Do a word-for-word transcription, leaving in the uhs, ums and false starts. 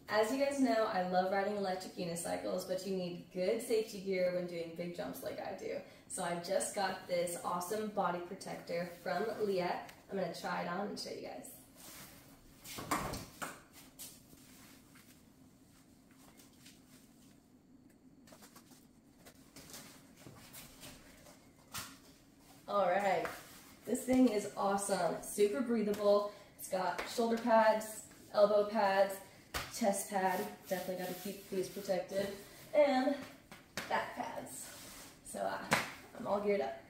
As you guys know, I love riding electric unicycles, but you need good safety gear when doing big jumps like I do. So I just got this awesome body protector from Leatt. I'm going to try it on and show you guys. Alright, this thing is awesome. It's super breathable. It's got shoulder pads, elbow pads, chest pad, definitely got to keep these protected, and back pads. So uh, I'm all geared up.